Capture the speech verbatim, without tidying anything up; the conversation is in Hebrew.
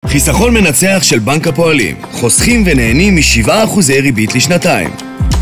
חיסכון מנצח של בנק הפועלים. חוסכים ונהנים מ-שבעה אחוזי ריבית לשנתיים.